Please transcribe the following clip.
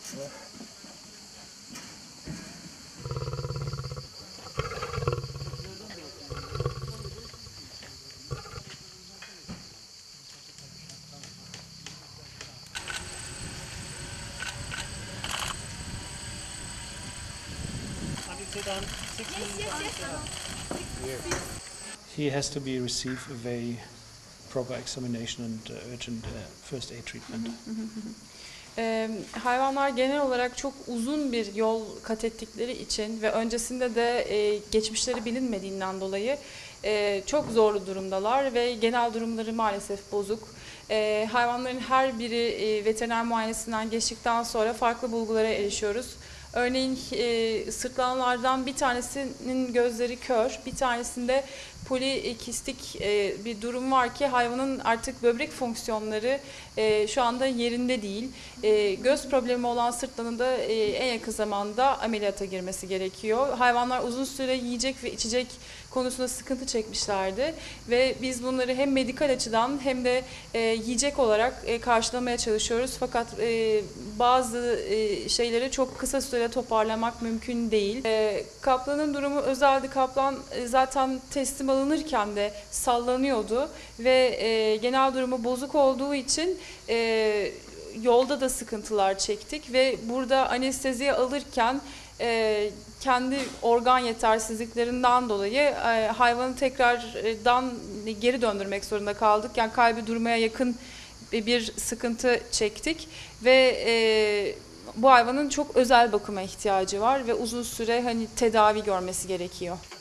He has to be receive a very proper examination and urgent first aid treatment. Hayvanlar genel olarak çok uzun bir yol kat ettikleri için ve öncesinde de geçmişleri bilinmediğinden dolayı çok zorlu durumdalar ve genel durumları maalesef bozuk. Hayvanların her biri veteriner muayenesinden geçtikten sonra farklı bulgulara erişiyoruz. Örneğin sırtlanlardan bir tanesinin gözleri kör, bir tanesinde polikistik bir durum var ki hayvanın artık böbrek fonksiyonları şu anda yerinde değil. Göz problemi olan sırtlanın da en yakın zamanda ameliyata girmesi gerekiyor. Hayvanlar uzun süre yiyecek ve içecek konusunda sıkıntı çekmişlerdi ve biz bunları hem medikal açıdan hem de yiyecek olarak karşılamaya çalışıyoruz. Fakat bazı şeyleri çok kısa sürede toparlamak mümkün değil. Kaplanın durumu özeldi. Kaplan zaten teslim alınırken de sallanıyordu ve genel durumu bozuk olduğu için yolda da sıkıntılar çektik ve burada anesteziye alırken kendi organ yetersizliklerinden dolayı hayvanı tekrardan geri döndürmek zorunda kaldık. Yani kalbi durmaya yakın bir sıkıntı çektik ve bu hayvanın çok özel bakıma ihtiyacı var ve uzun süre tedavi görmesi gerekiyor.